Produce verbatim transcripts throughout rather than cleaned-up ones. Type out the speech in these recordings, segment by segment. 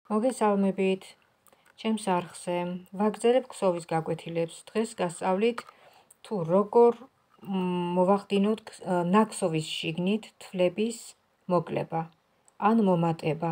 მოგესალმებით, ჩემს არხზე. ვაგრძელებ ქსოვის გაკვეთილებს. დღეს გასწავლით თუ როგორ მოვახდინოთ ნაქსოვის შიგნით თვლების მოკლება ან მომატება.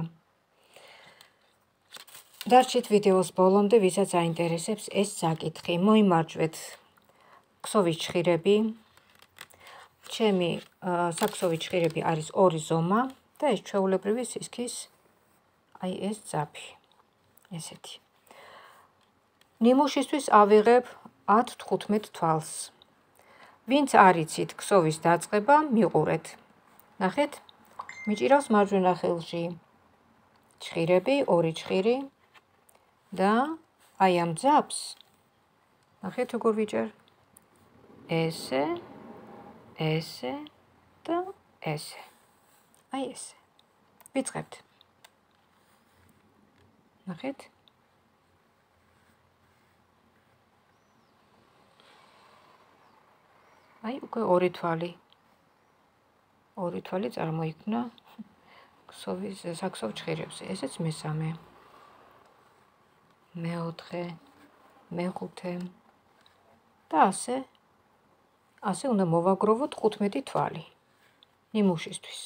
დარჩით ვიდეოს ბოლომდე, ვისაც აინტერესებს ეს საკითხი. მოიმარჯვეთ ქსოვის ჭხირები. ჩემი საქსოვის ჭხირები არის ორი ზომა და ეს ჩვეულებრივი სისქის აი ეს ძაფი. ესეთი. ნიმუშისთვის ავიღებ ათ თხუთმეტ თვალს. ვინც არ იცით ქსოვის დაწყება, მიყურეთ. ნახეთ, მიჭირავს მარჯვენა ხელში ჭხირები, ორი ჭხირი და აი ამ ძაფს, ნახეთ როგორ ვიჭერ. ესე, ესე და ესე. აი ესე. ვიწყებთ. ნახეთ. აი უკვე ორი თვალი. ორი თვალი წარმოიქმნა ქსოვის საქსოვ ჭხირებზე. ესეც მესამე. მეოთხე, მეხუთე და ასე ასე უნდა მოვაგროვოთ თხუთმეტი თვალი ნიმუშისთვის.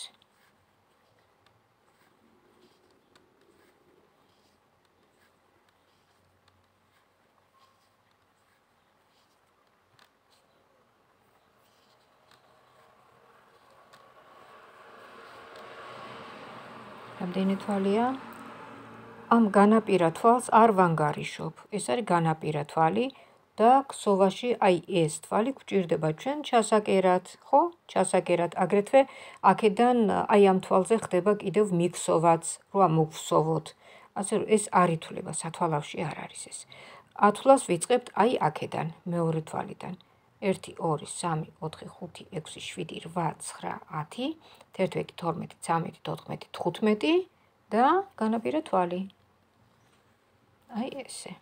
რამდენი თვალია? ამ განაპირა თვალს არ ვანგარიშობ. ეს არის განაპირა თვალი და ქსოვაში აი ეს თვალი გვჭირდება ჩვენ ჩასაკერად, ხო? ჩასაკერად. აგრეთვე აქედან აი ამ თვალზე ხდება კიდევ მიქსოვაც, რა მოვხსოვოთ. ასე რომ ეს არ ითვლება, სათვალავში არ არის ეს. ათვლას ვიწყებთ აი აქედან, მეორე თვალიდან. ერთი, ორი, სამი, ოთხი, ხუთი, ექვსი, შვიდი, რვა, ცხრა, ათი, თერთმეტი, თორმეტი, ცამეტი, თოთხმეტი, თხუთმეტი და განაპირა თვალი. აი ესე.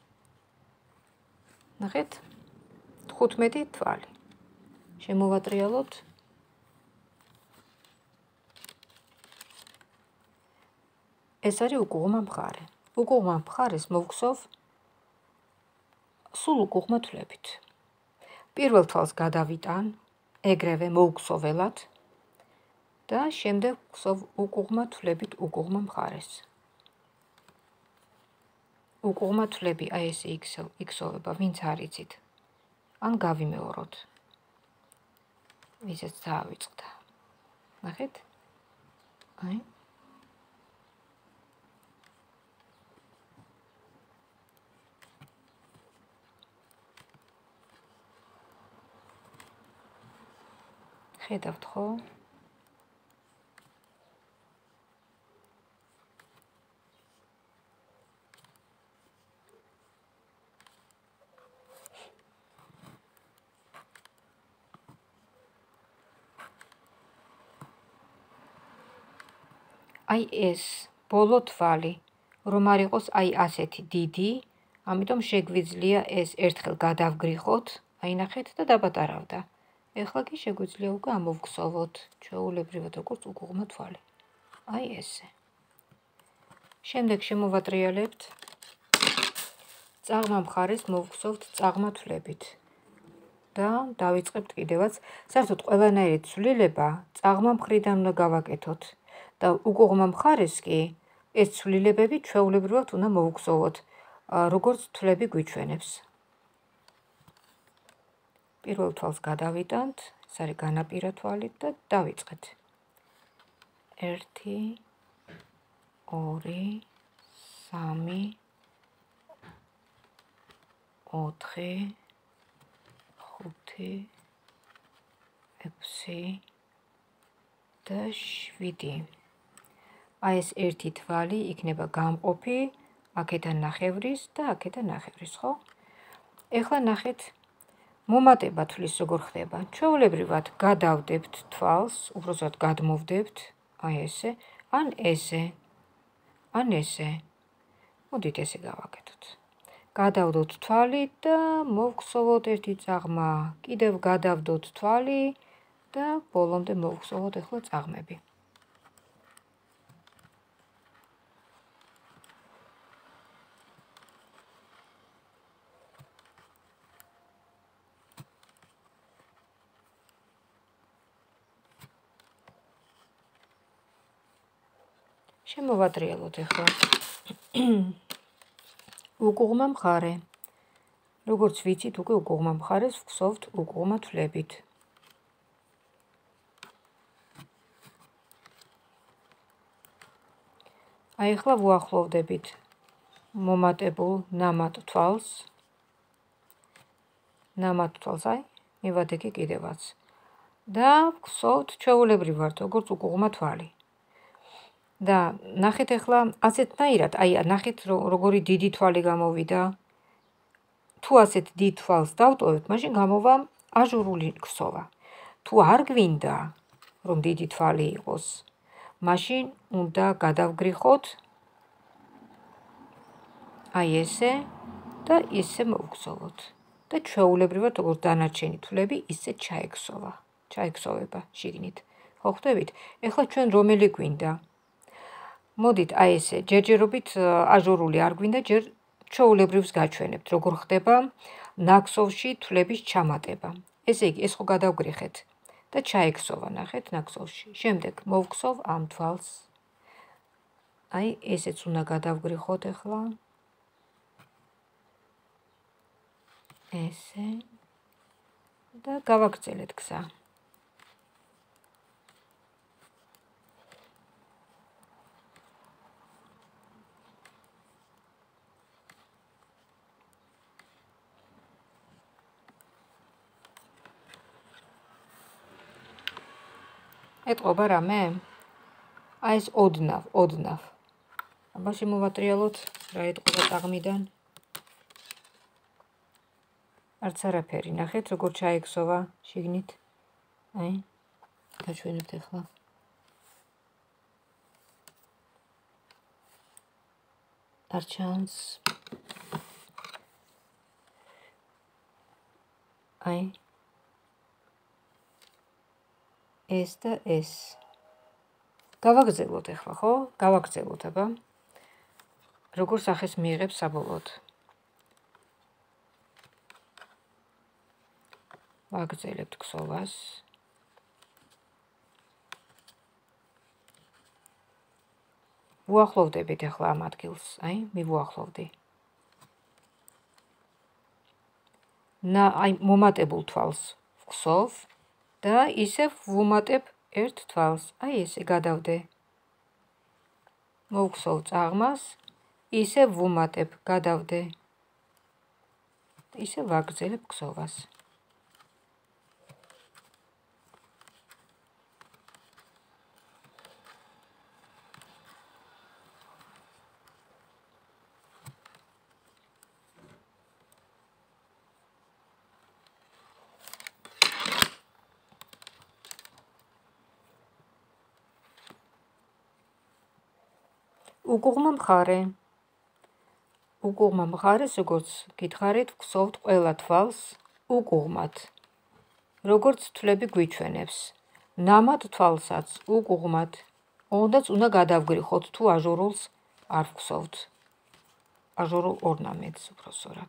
ნახეთ, თხუთმეტი თვალი. შემოვატრიალოთ. ეს არის უკუღმა მხარე. უკუღმა მხარეს მოვხსოვ სულ უკუღმა თვლებით. პირველ თვალს გადავიტან, ეგრევე მოვხსოველად და შემდეგ ვხსოვ უკუღმა თვლებით უკუღმა მხარეს. უკუღმა თვლები აი ესე იქსოვება, ვინც არ იცით. ან გავიმეოროთ. ისეც დაავიწყდა. ნახეთ? აი. ხედავთ ხო? აი ეს ბოლო თვალი, რომ არ იყოს აი ასეთი დიდი, ამიტომ შეგვიძლია ეს ერთხელ გადავგრიხოთ, აი ნახეთ და დაბატარავდა. ეხლა კი შეგვიძლია უკვე ამოვხსოვოთ, ჩვეულებრივად როგორც უკუღმა თვალი. აი ესე. შემდეგ შემოვატრიალებთ. წაღმა მხარეს მოვხსოვთ წაღმა თვლებით. და დავიწყებთ კიდევაც, საერთოდ ყველანაირი ცვლილება წაღმა მხრიდან უნდა გავაკეთოთ. და უკუღმა მხარეს კი ეს ცვლილებები ჩვეულებრივად უნდა მოვხსოვოთ, როგორც თვლები გვიჩვენებს. პირველ თვალს გადავიტანთ, ეს არის განაპირა თვალი და დავიწყეთ. ერთი, ორი, სამი, ოთხი, ხუთი, ექვსი და შვიდი. აი ეს ერთი თვალი იქნება გამყოფი აქედან ნახევრის და აქედან ნახევრის, ხო? ეხლა ნახეთ, მომატება თვლის როგორ ხდება. ჩვეულებრივად გადავდებთ თვალს, უბრალოდ გადმოვდებთ, აი ესე, ან ესე, ან ესე. მოდით ესე გავაკეთოთ. გადავდოთ თვალი და მოვხსოვოთ ერთი წაღმა, კიდევ გადავდოთ თვალი და ბოლომდე მოვხსოვოთ ეხლა წაღმები. შემოვატრიალოთ ახლა. უგუღმა მხარე. როგორც ვიცით, უკვე უგუღმა მხარეს ვგსოვთ უგუღმა თვლებით. აი ახლა ვუახლოვდებით მომატებულ ნამატ თვალს. ნამატ თვალს, აი, მივადგე კიდევაც. და ვგსოვთ ჩვეულებრივ ვართ, როგორც უგუღმა თვალი. და ნახეთ ახლა ასეთნაირად, აი ნახეთ როგორი დიდი თვალი გამოვიდა. თუ ასეთ დიდ თვალს დავტოვებთ, მაშინ გამოვა აჟურული ქსოვა. თუ არ გვინდა, რომ დიდი თვალი იყოს, მაშინ უნდა გადავგრიხოთ აი ესე და ისე მოვგზავნოთ. და ჩვეულებრივად როგორც დანარჩენი თვლები ისე ჩაექსოვა. ჩაექსოვება შიგნით. ხო ხვდებით? ეხლა ჩვენ რომელი გვინდა? მოდით აი ესე ჯერჯერობით აჟურული არ გვინდა, ჯერ ჩვეულებრივს გაჩვენებთ, როგორ ხდება ნაქსოვში თვლების ჩამატება. ესე იგი, ეს ხო გადავგრიხეთ და ჩაექსოვა, ნახეთ ნაქსოვში. შემდეგ მოვგსოვ ამ თვალს. აი ესეც უნდა გადავგრიხოთ ახლა. ესე და გავაგრძელეთ გზა. ეტყობა რამე? აი ეს ოდნავ, ოდნავ. აბა შემოვატრიალოთ რა ეტყობა წაღმიდან. არც არაფერი, ნახეთ როგორ ჩაექსოვა შიგნით. აი, გაჩვენებთ ახლა. არ ჩანს. აი. ეს და ეს. გავაგრძელოთ ახლა, ხო? გავაგრძელოთ, აბა. როგორ სახეს მიიღებს საბოლოოდ. ვაგრძელებთ ქსოვას. ვუახლოვდებით ახლა ამ ადგილს, აი, მივუახლოვდი. ნა, აი, მომატებულ თვალს ვგსოვ და ისევ ვუმატებ ერთ თვალს. აი ესე გადავდე. მოვგსოვ წაღმას, ისევ ვუმატებ, გადავდე. ისე ვაგრძელებ ქსოვას. უგუღმა მხარე. უგუღმა მხარეს, როგორც გითხარით, ვგსოვთ ყველა თვალს უგუღმად. როგორც თვლები გვიჩვენებს. ნამატ თვალსაც უგუღმად. ოღონდაც უნდა გადავგრიხოთ, თუ აჟურულს არ ვგსოვთ. აჟურულ ორნამენტს უბრალოდ.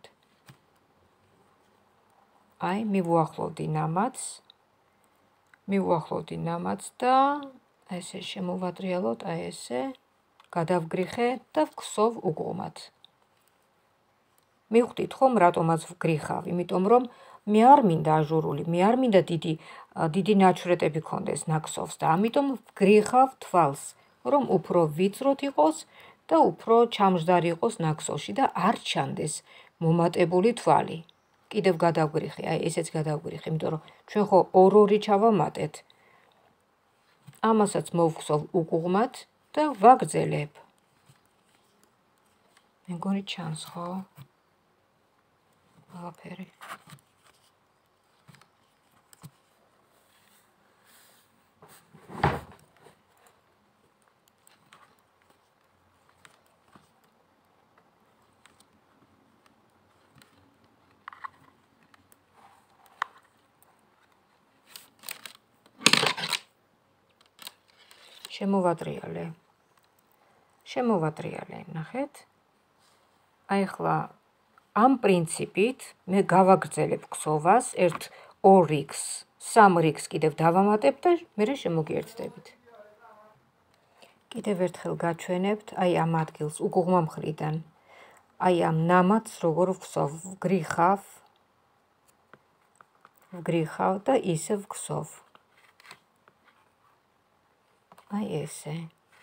აი, მივუახლოვდი ნამატს. მივუახლოვდი ნამატს და ესე შემოვატრიალოთ, აი ესე. გადავგრიხე და ვგსოვ უგუღმად. მივხვდით ხომ რატომაც ვგრიხავ, იმიტომ რომ მე არ მინდა აჟურული, მე არ მინდა დიდი დიდი ნაჩვრეტები ქონდეს ნაქსოვს და ამიტომ ვგრიხავ თვალს, რომ უფრო ვიწროთ იყოს და უფრო ჩამჯდარი იყოს ნაქსოვში და არ ჩანდეს მომატებული თვალი. კიდევ გადავგრიხე, აი ესეც გადავგრიხე, იმიტომ რომ ჩვენ ხო ორ-ორი ჩავამატეთ. ამასაც მოვგსოვ უგუღმად და ვაგრძელებ. მეგონი ჩანს, ხო? ყველაფერი. შემოვატრიალე. შემოვატრიალე, ნახეთ. აი ახლა ამ პრინციპით მე გავაგრძელებ ქსოვას ერთ ორ რიგს, სამ რიგს კიდევ დავამატებ და მერე შემოგიერთდებით. კიდევ ერთხელ გაჩვენებთ აი ამ ადგილს უგუღმა მხრიდან. აი ამ ნამატს როგორ ვგსოვ, ვგრიხავ, ვგრიხავ და ისე ვგსოვ. აი ესე.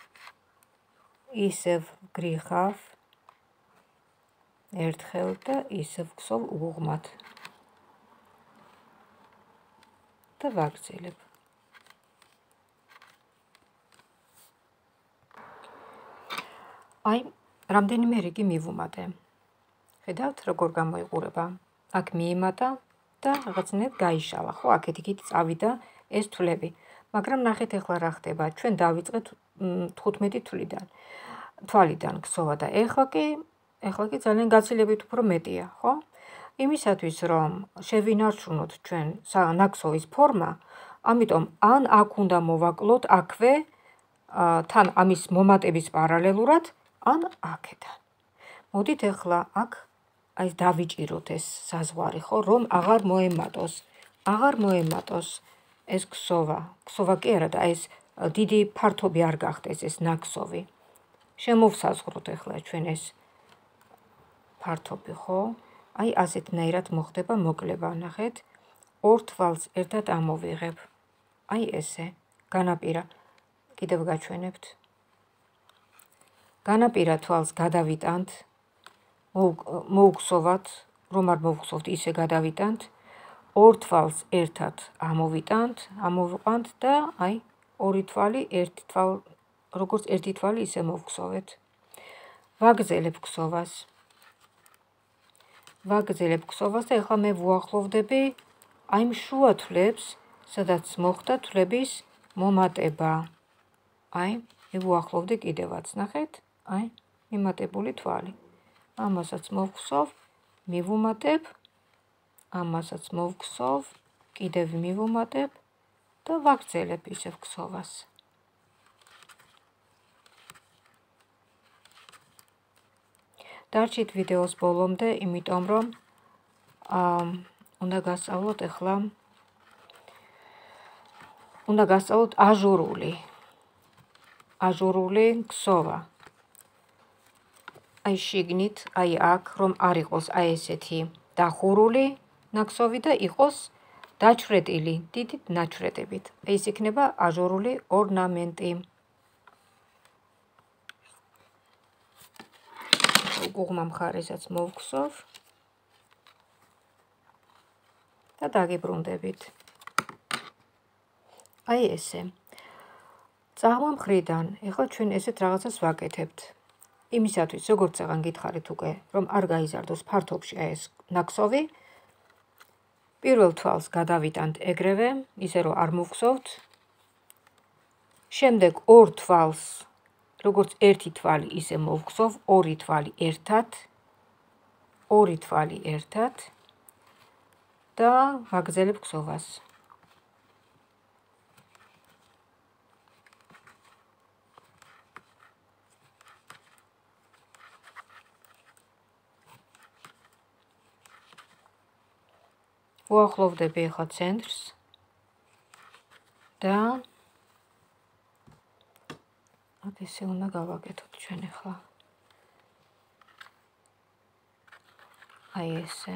ისე ვგრიხავ ერთხელ და ისე ვგსოვ უგუღმად. და ვაგრძელებ. აი, რამდენიმე რიგი მივუმატე. ხედავთ, როგორ გამოიყურება. აქ მიიმატა და რაღაცნაირად გაიშალა, ხო, აქეთ იქით წავიდა ეს თვლები. მაგრამ ნახეთ ახლა რა ხდება. ჩვენ დავიწყეთ თხუთმეტი თვლიდან. თვალიდან გსოვა და ეხლა კი, ეხლა კი ძალიან გაცილებით უფრო მეტია, ხო? იმისათვის, რომ შევინარჩუნოთ ჩვენ ნაკსოვის ფორმა, ამიტომ ან აქ უნდა მოვაკლოთ აქვე, თან ამის მომატების პარალელურად, ან აქედან. მოდით ახლა აქ აი დავიჭიროთ ეს საზღვარი, ხო, რომ აღარ მოემატოს. აღარ მოემატოს ეს ქსოვა. ქსოვა კი არა და ეს დიდი ფართობი არ გახდეს ეს ნაკსოვი. შემოვსაზღვროთ ახლა ჩვენ ეს ფართობი, ხო? აი ასეთნაირად მოხდება მოკლება, ნახეთ. ორ თვალს ერთად ამოვიღებ. აი ესე, განაპირა. კიდევ გაჩვენებთ. განაპირა თვალს გადავიტანთ, მოუგსოვათ, რომ არ მოვგსოვთ, ისე გადავიტანთ. ორ თვალს ერთად ამოვიტანთ, ამოვიყვანთ და აი ორი თვალი, ერთი თვალ, როგორც ერთი თვალი ისე მოვგსოვეთ. ვაგრძელებ ქსოვას. ვაგრძელებ ქსოვას და ახლა მე ვუახლოვდები აი იმ შუა თვლებს, სადაც მოხდა თვლების მომატება. აი, მე ვუახლოვდი კიდევაც, ნახეთ? აი, მიმატებული თვალი. ამასაც მოვგსოვ, მივუმატებ, ამასაც მოვგსოვ, კიდევ მივუმატებ და ვაგრძელებ ისევ ქსოვას. დარჩით ვიდეოს ბოლომდე, იმიტომ რომ უნდა გასწავლოთ ახლა უნდა გასწავლოთ აჟურული. აჟურული ქსოვა. აი შიგნით, აი აქ, რომ არ იყოს აი ესეთი დახურული ნაკსოვი და იყოს დაჩვრეტილი, დიდით ნაჩვრეტებით. ეს იქნება აჟურული ორნამენტი. უგუღმა მხარესაც მოვგსოვ და დაგიბრუნდებით. აი ესე. წაღმა მხრიდან, ეხლა ჩვენ ესეთ რაღაცას ვაკეთებთ. იმისათვის, როგორც აღან გითხარით უკვე, რომ არ გაიზარდოს ფართობში აი ეს ნაკსოვი, პირველ თვალს გადავიტანთ ეგრევე, ისე რომ არ მოვგსოვთ. შემდეგ ორ თვალს, როგორც ერთი თვალი ისე მოვგსოვ, ორი თვალი ერთად, ორი თვალი ერთად და ვაგრძელებ ქსოვას. ვუახლოვდები ახლა ცენტრს და აქ ესე უნდა გავაკეთოთ ჩვენ ახლა. აი ესე.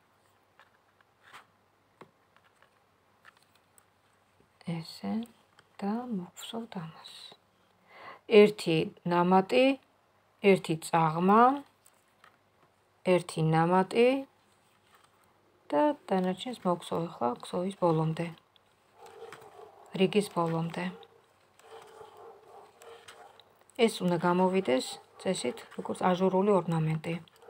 ესე და მოვგსოვთ ამას. ერთი ნამატი, ერთი წაღმა, ერთი ნამატი და დანარჩენს მოვგსოვ ახლა ქსოვის ბოლომდე. რიგის ბოლომდე. ეს უნდა გამოვიდეს წესით, როგორც აჟურული ორნამენტი.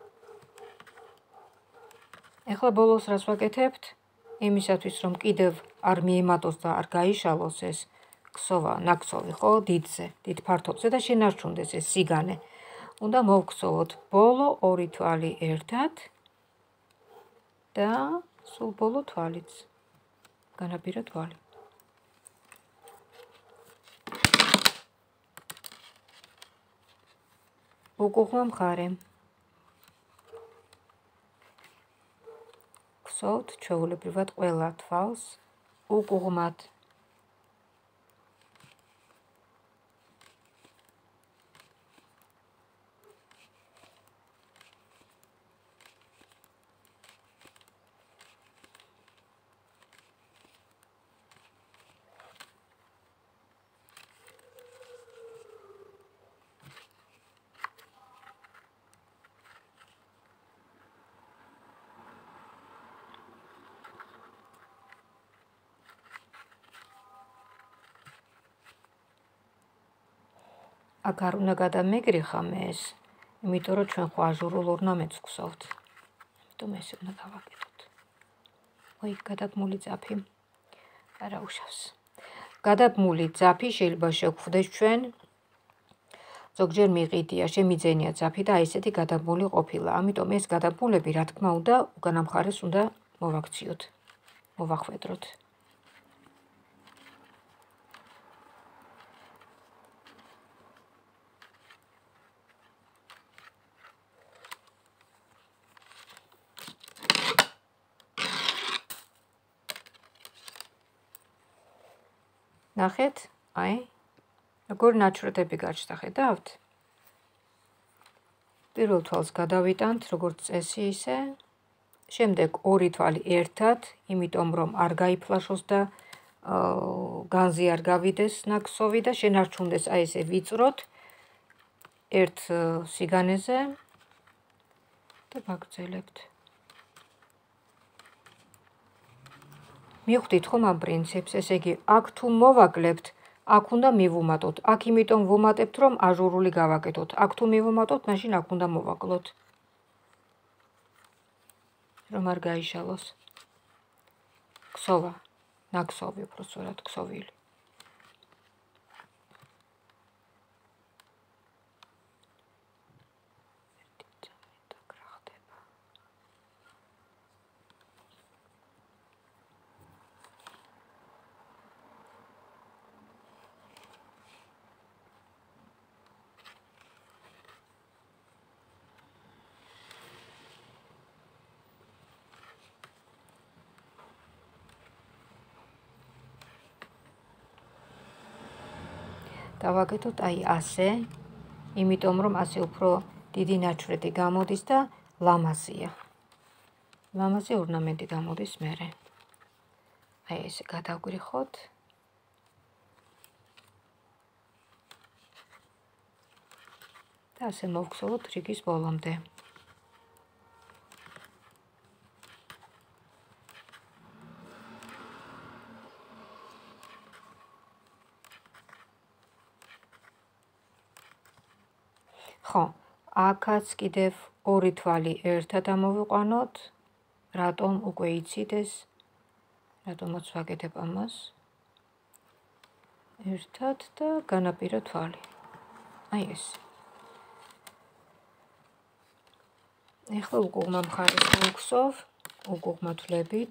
ახლა ბოლოს რას ვაკეთებთ? იმისათვის, რომ კიდევ არ მიემატოს და არ გაიშალოს ეს ქსოვა, ნაკსოვი, ხო, დიდზე, დიდ ფართობზე და შენარჩუნდეს ეს სიგანე. უნდა მოვგსოვოთ ბოლო ორი თვალი ერთად და სულ ბოლო თვალიც. განაპირა თვალი. უგუღმა მხარე. გსოვთ ჩვეულებრივად ყველა თვალს უგუღმად. აქ არ უნდა გადამეგრიხა მე ეს, იმიტომ რომ ჩვენ ხო აჟურულ ორნამენტს გვსოვთ. ამიტომ ეს უნდა გავაკეთოთ. ой, გადაბმული ძაფი. არა უშავს. გადაბმული ძაფი შეიძლება შეგხვდეს ჩვენ. ზოგჯერ მიყიდია, შემიძენია ძაფი და აი ესეთი გადაბმული ყოფილა. ამიტომ ეს გადაბმულები, რა თქმა უნდა, უკანა მხარეს უნდა მოვაქციოთ. მოვახვედროთ. ნახეთ, აი, როგორ ნაჩვენები გაჩნდა, ხედავთ? პირველ თვალს გადავიტანთ, როგორც წესი ისე. შემდეგ ორი თვალი ერთად, იმიტომ რომ არ გაიფლაშოს და განზე არ გავიდეს ნაკსოვი და შენარჩუნდეს აი ესე ვიწროთ ერთ სიგანეზე და ვაგრძელებთ. მიხვდით ხომ ამ პრინციპს, ესე იგი, აქ თუ მოვაკლებთ, აქ უნდა მივუმატოთ. აქ იმიტომ ვუმატებთ, რომ აჟურული გავაკეთოთ. აქ თუ მივუმატოთ, მაშინ აქ უნდა მოვაკლოთ. რომ არ გაიშალოს. ქსოვა, ნაკსოვი უფრო სწორად, ქსოვილი. დავაკეთოთ აი ასე, იმიტომ რომ ასე უფრო დიდი ნაჩვენები გამოდის და ლამაზია. ლამაზი ორნამენტი გამოდის მერე. აი ესე გადავგრიხოთ. და ასე მოვხსოვოთ რიგის ბოლომდე. ხო, აქაც კიდევ ორი თვალი ერთად ამოვიყვანოთ. რატომ უკვე იცით ეს? რატომაც ვაკეთებ ამას? ერთად და განაპირა თვალი. აი ეს. ეხლა უგუღმა მხარეს მოვხსოვ, უგუღმა თვლებით.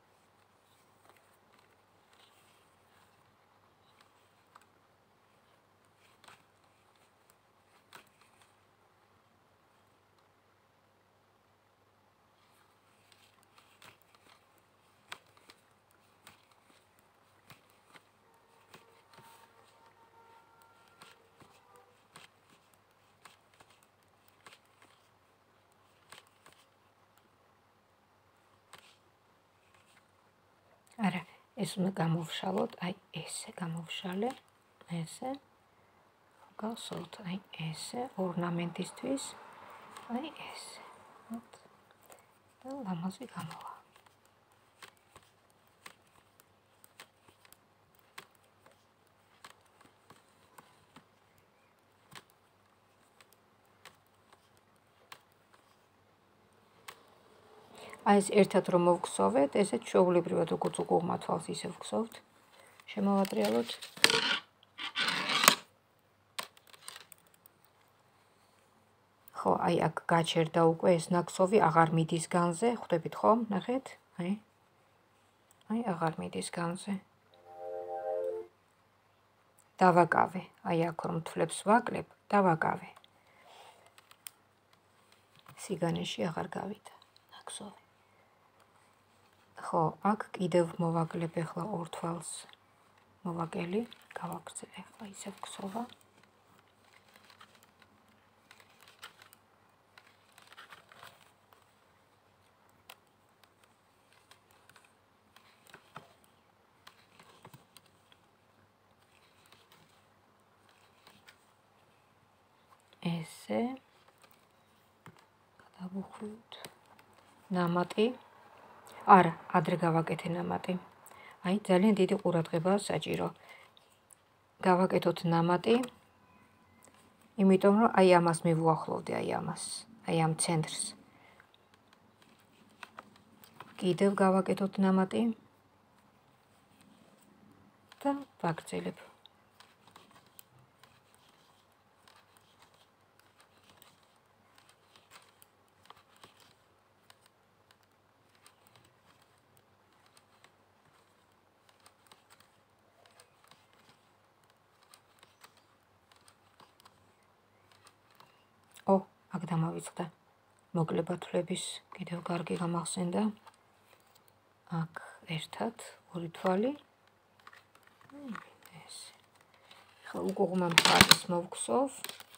არა, ეს უნდა გამოვშალოთ, აი ესე გამოვშალე, ესე. გავსოვთ, აი ესე, ორნამენტისთვის, აი ესე. და ლამაზი გამოვა. აი ეს ერთად რომ მოვხსოვეთ, ესეც ჩვეულებრივად როგორც უგუღმა თვალს ისე ვხსოვთ. შემოვატრიალოთ. ხო, აი აქ გაჩერდა უკვე ეს ნაკსოვი, აღარ მიდის განზე, ხვდებით ხომ? ნახეთ, აი. აი აღარ მიდის განზე. დავაკავე, აი აქ რომ თვლებს ვაკლებ, დავაკავე. სიგანეში აღარ გავიდა ნაკსოვი. ხო, აქ კიდევ მოვაკლებ ახლა ორ თვალს. მოვაკელი, გავაგრძე ახლა ისევ ქსოვა. ესე გადავუხვით ნამატი. არა, ადრე გავაკეთე ნამატი. აი, ძალიან დიდი ყურადღება საჭირო. გავაკეთოთ ნამატი. იმიტომ რომ აი ამას მივუახლოვდი, აი ამას, აი ამ ცენტრს. კიდევ გავაკეთოთ ნამატი და ვაგრძელებ. ო, აქ დამავიწყდა. მოკლება თვლების კიდევ კარგი გამახსენდა. აქ ერთად, ორი თვალი. ესე. ახლა უგუღმა მხარეს მოვგსოვ.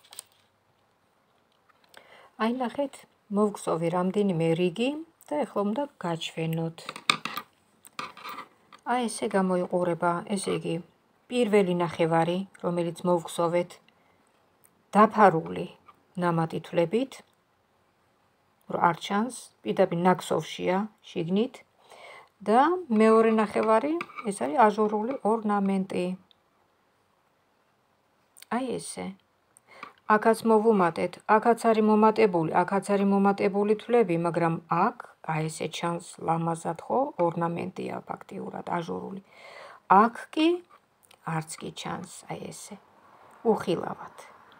აი ნახეთ, მოვგსოვი რამდენიმე რიგი და ახლა უნდა გაჩვენოთ. აი ესე გამოიყურება, ესე იგი, პირველი ნახევარი, რომელიც მოვგსოვეთ, დაფარული ნამატი თვლებით, რომ არ ჩანს, პირდაპირ ნაქსოვშია შიგნით და მეორე ნახევარი, ეს არის აჟურული ორნამენტი. აი ესე. აქაც მოვუმატეთ, აქაც არის მომატებული, აქაც არის მომატებული თვლები, მაგრამ აქ, აი ესე ჩანს ლამაზად, ხო, ორნამენტია ფაქტიურად აჟურული. აქ კი არც კი ჩანს, აი ესე. უხილავად.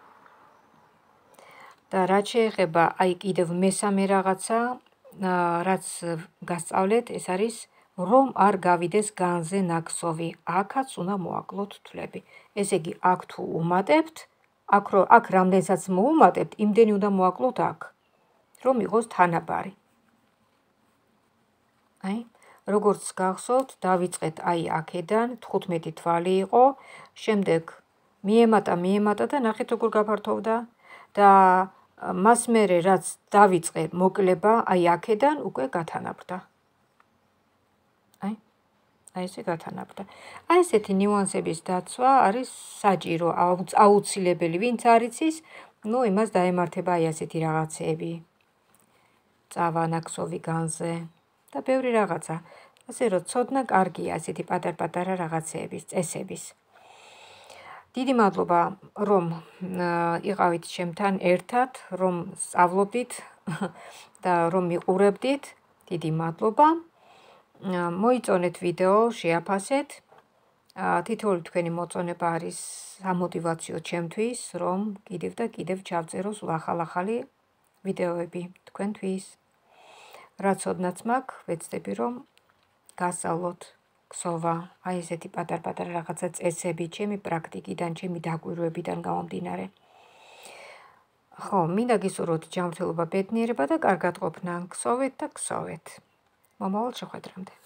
და რაც შეეხება აი კიდევ მესამე რაღაცა, რაც გასწავლეთ, ეს არის რომ არ გავიდეს განზე ნაქსოვი. აქაც უნდა მოაკლოთ თვლები. ესე იგი, აქ თუ უმატებთ, აქ რო აქ რამდენსაც მოუმატებთ, იმდენი უნდა მოაკლოთ აქ, რომ იყოს თანაბარი. აი, როგორც გახსოვთ, დავიწყეთ აი აქედან, თხუთმეტი თვალი იყო, შემდეგ მიემატა, მიემატა და ნახეთ როგორ გაფართოვდა და მას მერე რაც დავიწყე მოკლება, აი აქედან უკვე გათანაბრდა. აი, აი ესე გათანაბრდა. აი ესეთი ნიუანსების დაცვა არის საჭირო, აუცილებელი, ვინც არ იცის, ნუ იმას დაემართება აი ასეთი რაღაცეები. წავა ნაქსოვი განზე და ბევრი რაღაცა. ასე რომ ცოდნა კარგია ასეთი პატარ-პატარა რაღაცეების, წესების. დიდი მადლობა, რომ იყავით ჩემთან ერთად, რომ სწავლობდით და რომ მიყურებდით. დიდი მადლობა. მოიწონეთ ვიდეო, შეაფასეთ. თითოეული თქვენი მოწონება არის სამოტივაციო ჩემთვის, რომ კიდევ და კიდევ ჩავწეროს ახალ-ახალი ვიდეოები თქვენთვის. რაც ოდნაც მაქვს, ვეცდები რომ გასწავლოთ ქსოვა, აი ესეთი პატარ-პატარა რაღაცა წესები, ჩემი პრაქტიკიდან, ჩემი დაკვირვებიდან გამომდინარე. ხო, მინდა გისურვოთ ჯანმრთელობა, ბედნიერება და კარგად ყოფნა. ქსოვეთ და ქსოვეთ. მომავალ შეხვედრამდე.